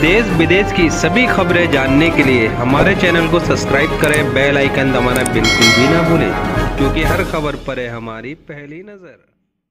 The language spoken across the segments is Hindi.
देश विदेश की सभी खबरें जानने के लिए हमारे चैनल को सब्सक्राइब करें, बेल आइकन दबाना बिल्कुल भी ना भूलें, क्योंकि हर खबर पर है हमारी पहली नजर।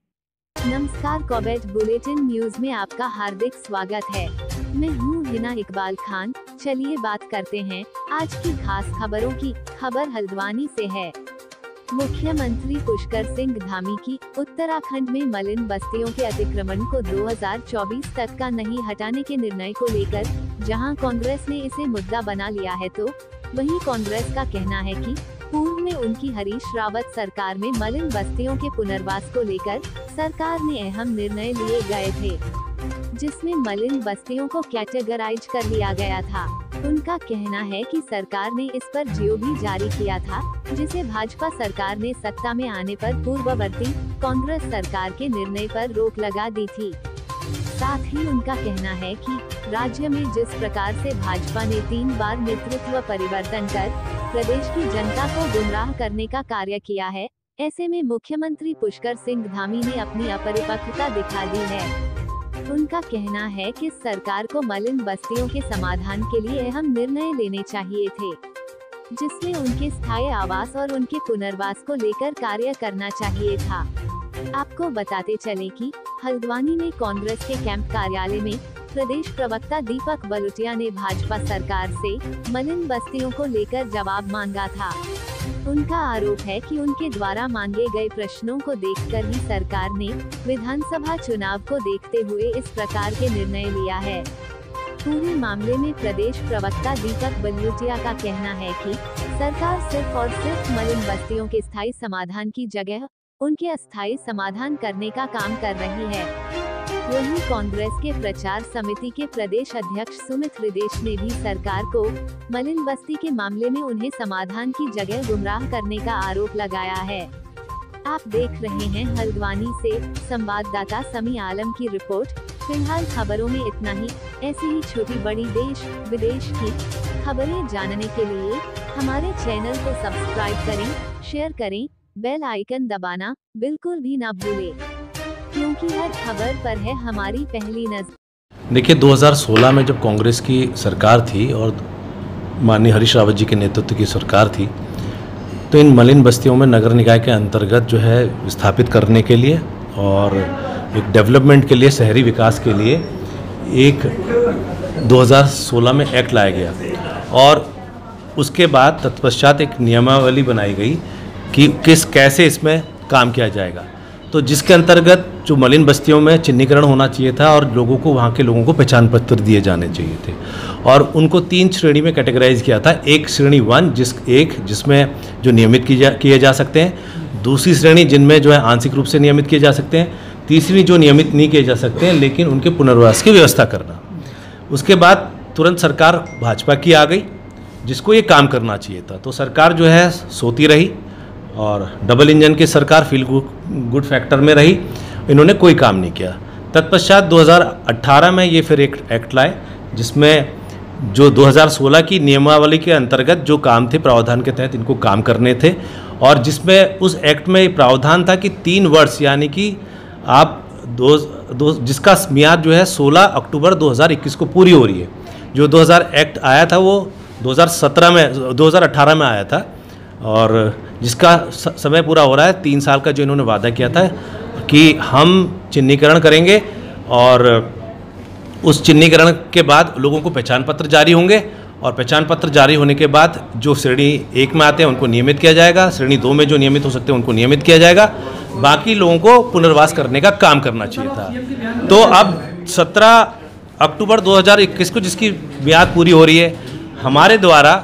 नमस्कार, कॉबेट बुलेटिन न्यूज में आपका हार्दिक स्वागत है। मैं हूँ हिना इकबाल खान। चलिए बात करते हैं आज की खास खबरों की। खबर हल्द्वानी से है। मुख्यमंत्री पुष्कर सिंह धामी की उत्तराखंड में मलिन बस्तियों के अतिक्रमण को 2024 तक का नहीं हटाने के निर्णय को लेकर जहां कांग्रेस ने इसे मुद्दा बना लिया है, तो वहीं कांग्रेस का कहना है कि पूर्व में उनकी हरीश रावत सरकार में मलिन बस्तियों के पुनर्वास को लेकर सरकार ने अहम निर्णय लिए गए थे, जिसमें मलिन बस्तियों को कैटेगराइज कर लिया गया था। उनका कहना है कि सरकार ने इस पर जियो भी जारी किया था, जिसे भाजपा सरकार ने सत्ता में आने पर पूर्ववर्ती कांग्रेस सरकार के निर्णय पर रोक लगा दी थी। साथ ही उनका कहना है कि राज्य में जिस प्रकार से भाजपा ने 3 बार नेतृत्व परिवर्तन कर प्रदेश की जनता को गुमराह करने का कार्य किया है, ऐसे में मुख्यमंत्री पुष्कर सिंह धामी ने अपनी अपरिपक्वता दिखा दी है। उनका कहना है कि सरकार को मलिन बस्तियों के समाधान के लिए अहम निर्णय लेने चाहिए थे, जिसमें उनके स्थायी आवास और उनके पुनर्वास को लेकर कार्य करना चाहिए था। आपको बताते चले कि हल्द्वानी में कांग्रेस के कैंप कार्यालय में प्रदेश प्रवक्ता दीपक बलुटिया ने भाजपा सरकार से मलिन बस्तियों को लेकर जवाब मांगा था। उनका आरोप है कि उनके द्वारा मांगे गए प्रश्नों को देखकर ही सरकार ने विधानसभा चुनाव को देखते हुए इस प्रकार के निर्णय लिया है। पूरे मामले में प्रदेश प्रवक्ता दीपक बलुटिया का कहना है कि सरकार सिर्फ और सिर्फ मलिन बस्तियों के स्थायी समाधान की जगह उनके अस्थायी समाधान करने का काम कर रही है। वहीं कांग्रेस के प्रचार समिति के प्रदेश अध्यक्ष सुमित हृदेश ने भी सरकार को मलिन बस्ती के मामले में उन्हें समाधान की जगह गुमराह करने का आरोप लगाया है। आप देख रहे हैं हल्द्वानी से संवाददाता समी आलम की रिपोर्ट। फिलहाल खबरों में इतना ही। ऐसी ही छोटी बड़ी देश विदेश की खबरें जानने के लिए हमारे चैनल को सब्सक्राइब करें, शेयर करें, बेल आइकन दबाना बिल्कुल भी ना भूलें, क्योंकि हर खबर पर है हमारी पहली नजर। देखिए, 2016 में जब कांग्रेस की सरकार थी और माननीय हरीश रावत जी के नेतृत्व की सरकार थी, तो इन मलिन बस्तियों में नगर निकाय के अंतर्गत जो है स्थापित करने के लिए और एक डेवलपमेंट के लिए, शहरी विकास के लिए एक 2016 में एक्ट लाया गया और उसके बाद तत्पश्चात एक नियमावली बनाई गई कि कैसे इसमें काम किया जाएगा। तो जिसके अंतर्गत जो मलिन बस्तियों में चिन्हीकरण होना चाहिए था और लोगों को, वहाँ के लोगों को पहचान पत्र दिए जाने चाहिए थे और उनको 3 श्रेणी में कैटेगराइज किया था। एक श्रेणी 1 जिसमें जो नियमित किए जा सकते हैं, दूसरी श्रेणी जिनमें जो है आंशिक रूप से नियमित किए जा सकते हैं, तीसरी जो नियमित नहीं किए जा सकते हैं लेकिन उनके पुनर्वास की व्यवस्था करना। उसके बाद तुरंत सरकार भाजपा की आ गई, जिसको ये काम करना चाहिए था। तो सरकार जो है सोती रही और डबल इंजन की सरकार फील गुड फैक्टर में रही, इन्होंने कोई काम नहीं किया। तत्पश्चात 2018 में ये फिर एक एक्ट लाए, जिसमें जो 2016 की नियमावली के अंतर्गत जो काम थे, प्रावधान के तहत इनको काम करने थे और जिसमें उस एक्ट में प्रावधान था कि 3 वर्ष, यानी कि आप जिसका मियाद जो है 16 अक्टूबर 2021 को पूरी हो रही है। जो 2000 एक्ट आया था वो 2018 में आया था और जिसका समय पूरा हो रहा है। 3 साल का जो इन्होंने वादा किया था कि हम चिन्हीकरण करेंगे और उस चिन्हीकरण के बाद लोगों को पहचान पत्र जारी होंगे और पहचान पत्र जारी होने के बाद जो श्रेणी 1 में आते हैं उनको नियमित किया जाएगा, श्रेणी 2 में जो नियमित हो सकते हैं उनको नियमित किया जाएगा, बाकी लोगों को पुनर्वास करने का काम करना चाहिए था। तो अब 17 अक्टूबर 2021 को जिसकी मियाद पूरी हो रही है, हमारे द्वारा,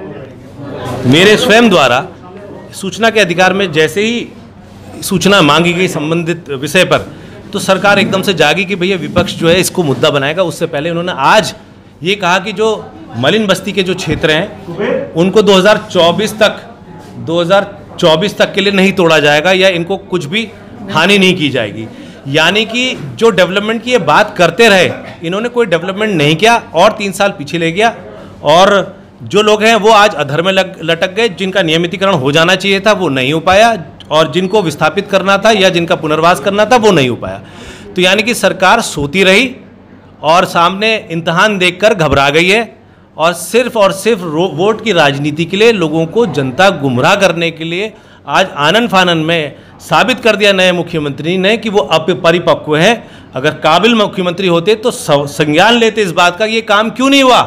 मेरे स्वयं द्वारा सूचना के अधिकार में जैसे ही सूचना मांगी गई संबंधित विषय पर, तो सरकार एकदम से जागी कि भैया विपक्ष जो है इसको मुद्दा बनाएगा। उससे पहले उन्होंने आज ये कहा कि जो मलिन बस्ती के जो क्षेत्र हैं उनको 2024 तक के लिए नहीं तोड़ा जाएगा या इनको कुछ भी हानि नहीं की जाएगी। यानी कि जो डेवलपमेंट की ये बात करते रहे, इन्होंने कोई डेवलपमेंट नहीं किया और 3 साल पीछे ले गया और जो लोग हैं वो आज अधर में लटक गए। जिनका नियमितीकरण हो जाना चाहिए था वो नहीं हो पाया और जिनको विस्थापित करना था या जिनका पुनर्वास करना था वो नहीं हो पाया। तो यानी कि सरकार सोती रही और सामने इम्तहान देखकर घबरा गई है और सिर्फ वोट की राजनीति के लिए लोगों को जनता गुमराह करने के लिए आज आनन फानन में साबित कर दिया नए मुख्यमंत्री ने कि वो अपरिपक्व हैं। अगर काबिल मुख्यमंत्री होते तो संज्ञान लेते इस बात का ये काम क्यों नहीं हुआ,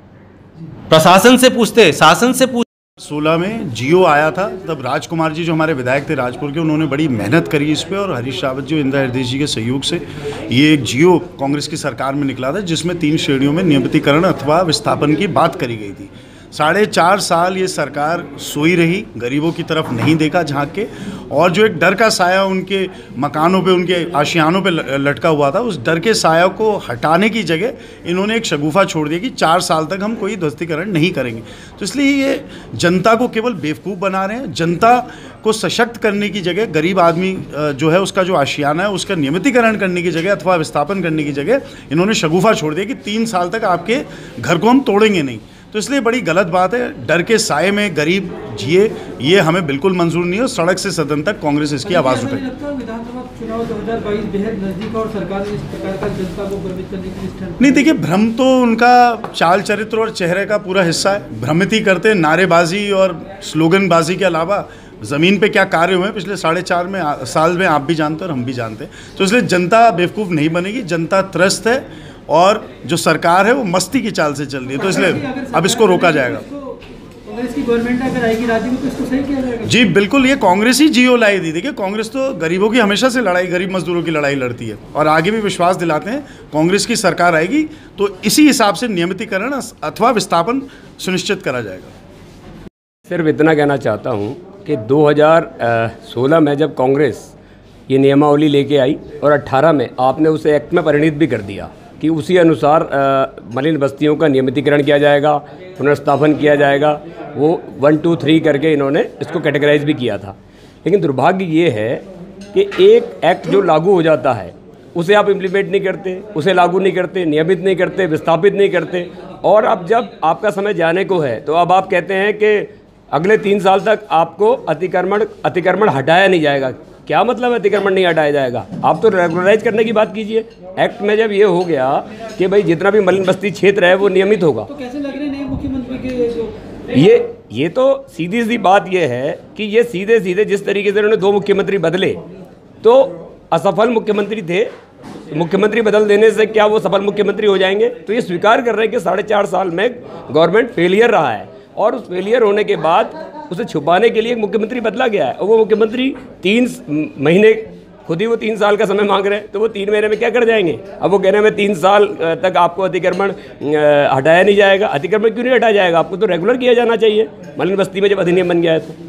प्रशासन से पूछते, शासन से पूछते। 16 में जियो आया था, तब राजकुमार जी जो हमारे विधायक थे राजपुर के, उन्होंने बड़ी मेहनत करी इस पे और हरीश रावत जी और इंदिरा हृदय जी के सहयोग से ये एक जियो कांग्रेस की सरकार में निकला था, जिसमें 3 श्रेणियों में नियमितीकरण अथवा विस्थापन की बात करी गई थी। 4.5 साल ये सरकार सोई रही, गरीबों की तरफ नहीं देखा झांक के, और जो एक डर का साया उनके मकानों पे, उनके आशियानों पे लटका हुआ था, उस डर के साया को हटाने की जगह इन्होंने एक शगुफा छोड़ दिया कि 4 साल तक हम कोई ध्वस्तीकरण नहीं करेंगे। तो इसलिए ये जनता को केवल बेवकूफ़ बना रहे हैं। जनता को सशक्त करने की जगह, गरीब आदमी जो है उसका जो आशियाना है उसका नियमितीकरण करने की जगह अथवा विस्थापन करने की जगह इन्होंने शगुफा छोड़ दिया कि 3 साल तक आपके घर को हम तोड़ेंगे नहीं। तो इसलिए बड़ी गलत बात है। डर के साए में गरीब जिए, ये हमें बिल्कुल मंजूर नहीं है। सड़क से सदन तक कांग्रेस इसकी आवाज़ उठाई। विधानसभा चुनाव 2022 बेहद नजदीक और सरकार ने इस प्रकार का जनता को भ्रमित करने की निष्ठा नहीं, देखिए, भ्रम तो उनका चाल चरित्र और चेहरे का पूरा हिस्सा है। भ्रमित ही करते, नारेबाजी और स्लोगनबाजी के अलावा ज़मीन पे क्या कार्य हुए हैं पिछले 4.5 साल में आप भी जानते हैं और हम भी जानते हैं। तो इसलिए जनता बेवकूफ़ नहीं बनेगी, जनता त्रस्त है और जो सरकार है वो मस्ती की चाल से चल रही है। तो इसलिए अब इसको रोका जाएगा। कांग्रेस की गवर्नमेंट अगर आएगी राज्य में तो इसको सही किया जाएगा। जी बिल्कुल, ये कांग्रेस ही जियो लाई थी। देखिए, कांग्रेस तो गरीबों की हमेशा से लड़ाई, गरीब मजदूरों की लड़ाई लड़ती है और आगे भी विश्वास दिलाते हैं कांग्रेस की सरकार आएगी तो इसी हिसाब से नियमितीकरण अथवा विस्थापन सुनिश्चित करा जाएगा। सिर्फ इतना कहना चाहता हूँ कि 2016 में जब कांग्रेस ये नियमावली लेके आई और 18 में आपने उसे एक्ट में परिणित भी कर दिया कि उसी अनुसार मलिन बस्तियों का नियमितीकरण किया जाएगा, पुनर्स्थापन किया जाएगा। वो 1, 2, 3 करके इन्होंने इसको कैटेगराइज भी किया था। लेकिन दुर्भाग्य ये है कि एक एक्ट जो लागू हो जाता है उसे आप इम्प्लीमेंट नहीं करते, उसे लागू नहीं करते, नियमित नहीं करते, विस्थापित नहीं करते। और अब जब आपका समय जाने को है तो अब आप कहते हैं कि अगले 3 साल तक आपको अतिक्रमण हटाया नहीं जाएगा। क्या मतलब है अतिक्रमण नहीं हटाया जाएगा? आप तो रेगुलराइज करने की बात कीजिए। एक्ट में जब ये हो गया कि भाई जितना भी मलिन बस्ती क्षेत्र है वो नियमित होगा, तो कैसे लग रहे नए मुख्यमंत्री के जो ये तो सीधी सी बात ये है कि ये सीधे जिस तरीके से उन्होंने 2 मुख्यमंत्री बदले तो असफल मुख्यमंत्री थे। मुख्यमंत्री बदल देने से क्या वो सफल मुख्यमंत्री हो जाएंगे? तो ये स्वीकार कर रहे हैं कि 4.5 साल में गवर्नमेंट फेलियर रहा है और उस फेलियर होने के बाद उसे छुपाने के लिए एक मुख्यमंत्री बदला गया है और वो मुख्यमंत्री 3 महीने, खुद ही वो 3 साल का समय मांग रहे हैं, तो वो 3 महीने में क्या कर जाएंगे? अब वो कह रहे हैं मैं 3 साल तक आपको अतिक्रमण हटाया नहीं जाएगा। अतिक्रमण क्यों नहीं हटाया जाएगा? आपको तो रेगुलर किया जाना चाहिए मलिन बस्ती में जब अधिनियम बन गया है तो।